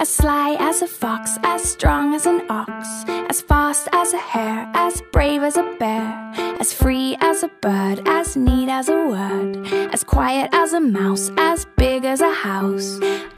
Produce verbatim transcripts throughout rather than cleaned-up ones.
As sly as a fox, as strong as an ox, as fast as a hare, as brave as a bear, as free as a bird, as neat as a word, as quiet as a mouse, as big as a house.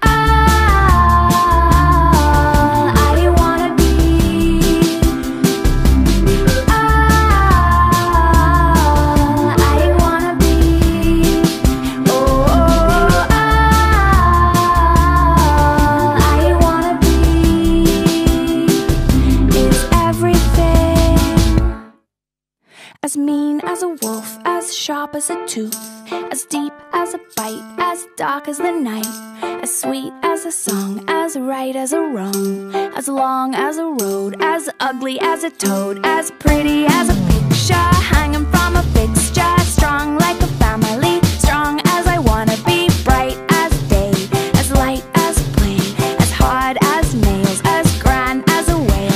As mean as a wolf, as sharp as a tooth, as deep as a bite, as dark as the night, as sweet as a song, as right as a wrong, as long as a road, as ugly as a toad, as pretty as a picture hanging from a fixture, strong like a family, strong as I wanna be, bright as day, as light as a plane, as hard as nails, as grand as a whale.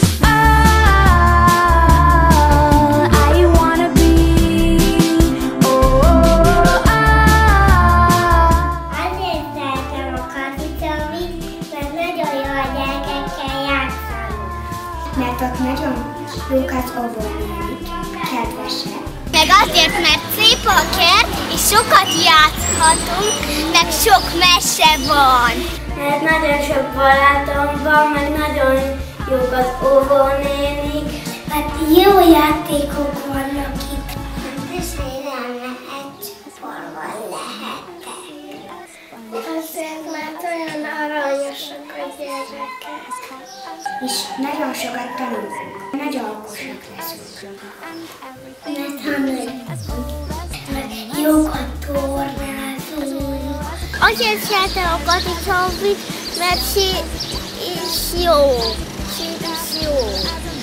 Mert ott nagyon jók az óvónénik, kedvesek. Meg azért, mert szép a kert, és sokat játszhatunk, meg sok mese van. Mert nagyon sok barátom van, meg nagyon jók az óvónénik. Mert jó játékok vannak itt. Beszélem lehet, forban lehetek. Azért, mert olyan aranyosak a gyerekek. És nagyon sokat tanulunk. Nagy alkosak leszünk. Mert hanem jókat tornázunk. Azért szeretem a Kati Csavit, mert she is jó. She is jó.